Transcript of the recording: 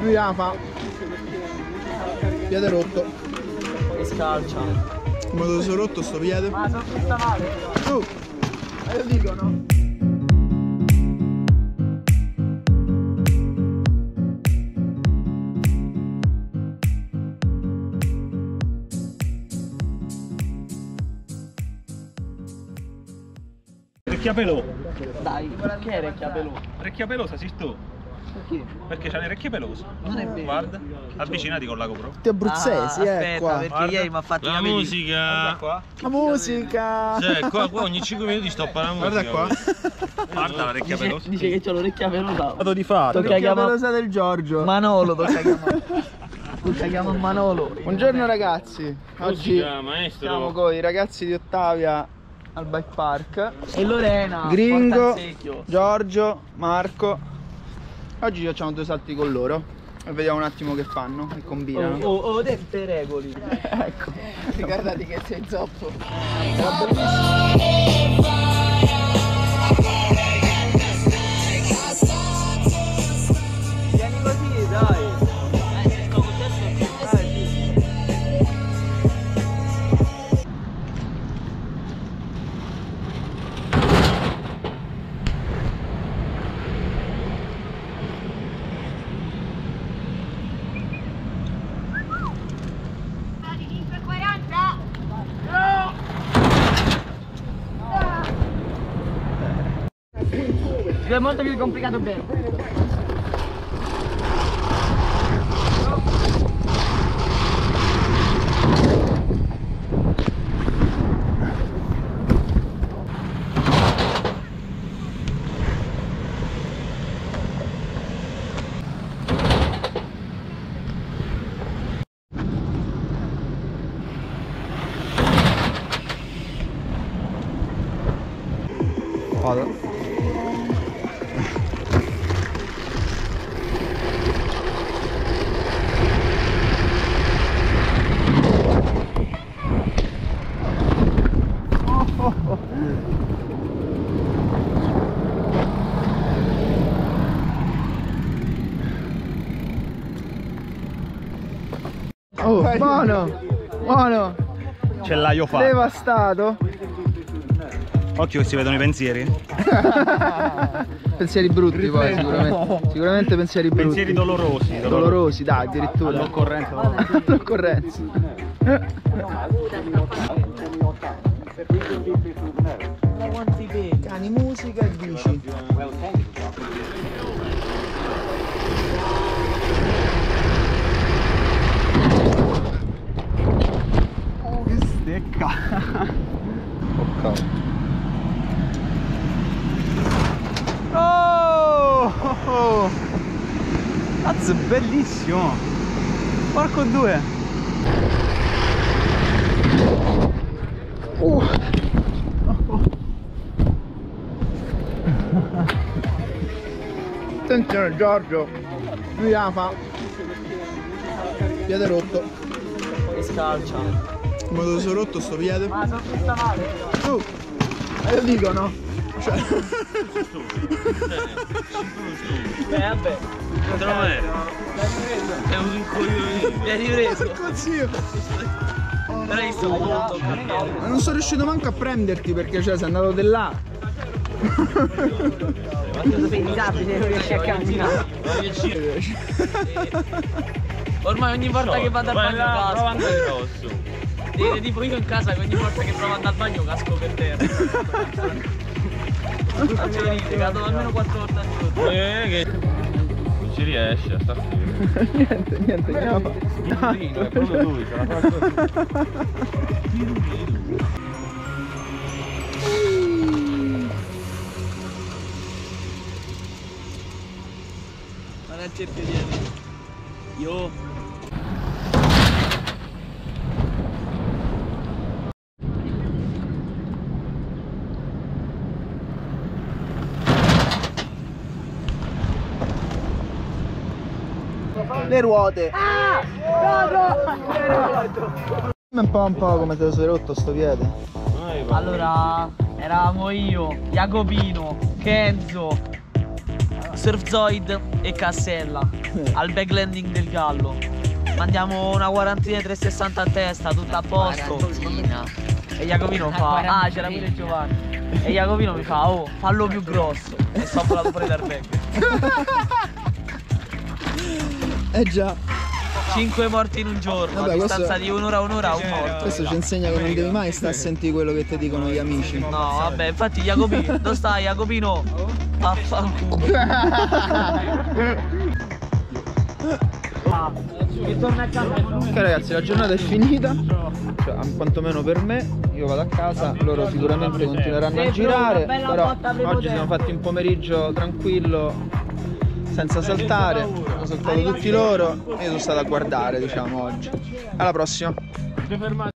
Lui la fa. Piede rotto. E scalcia. Come dove sono rotto sto piede? Ma sono tutta male. Lo dicono. Recchiapelò. Dai, che è Recchiapelò? Recchiapelosa sei tu. Perché? Perché c'ha le orecchie pelose. Non è vero. Guarda, avvicinati con la GoPro. Tutti abruzzesi, aspetta, qua. perché Guarda. ieri mi ha fatto La musica. Qua. La musica. Cioè, qua ogni 5 minuti stoppa la musica. Guarda qua. Guarda l'orecchia pelosa. Dice che c'ho l'orecchia pelosa. Dato di fatto. Tocca chiamare Pelosa del Giorgio. Manolo, tocca chiamare Manolo. Buongiorno ragazzi. Oggi Musica, maestro. siamo con i ragazzi di Ottavia al bike park. E Lorena. Gringo, porta il secchio. Giorgio, Marco. Oggi facciamo due salti con loro e vediamo un attimo che fanno, che combinano. Oh, te regoli. Ecco. Ricordati che sei zoppo. Vieni così, dai. È molto più complicato bene. Vado. Oh, buono! Buono! Ce l'hai io fatto. Devastato! Occhio che si vedono i pensieri. Pensieri brutti poi, sicuramente. Sicuramente pensieri brutti. Pensieri dolorosi. Dolorosi, dai, addirittura. All'occorrenza. All'occorrenza. Cani, musica e bici. Oh, che stecca. Ok. Oh! Cazzo, è bellissimo! Porco due! Attenzione Giorgio, lui la fa. Piede rotto. E scalcia. Come dove sono rotto sto piede? Ma sono tutta male. Lo dicono. Cioè. Vabbè. Non è. È un coglione. Mi hai ripreso. Zio. Però io sto molto. Ma non sono riuscito manco a prenderti perché cioè sei andato di là. Sei disabile, non riesci a camminare. Ormai ogni volta che vado al bagno casco. Prova andare addosso. Tipo io in casa che ogni volta che provo ad andare al bagno casco per terra. Faccio venire, cado almeno 4 volte al giorno. Che non ci riesce a star fermo. Niente, che la fa? Pirulino, è proprio lui, ce la fa così. Non è il cerchio dietro. Io. Le ruote. Un po' come te lo sei rotto sto piede. Allora, eravamo io, Jacopino, Kenzo, Surfzoid e Cassella al back landing del Gallo. Mandiamo una quarantina di 360 a testa, tutto a posto. E Jacopino fa, ah c'era pure Giovanni. E Jacopino mi fa, oh fallo più grosso. E sto volato fuori dal back. Già. 5 morti in un giorno, Vabbè, a distanza questo- di un'ora un morto. Questo ci insegna che non devi mai stare a sentire quello che ti dicono gli amici. No, vabbè, infatti Jacopino, dove stai Jacopino? Vaffanculo. Ritorna a casa. Ok ragazzi, la giornata è finita, cioè, quantomeno per me. Io vado a casa, loro sicuramente continueranno a girare, però oggi siamo fatti un pomeriggio tranquillo, senza saltare, hanno saltato tutti loro e io sono stato a guardare, diciamo, oggi. Alla prossima!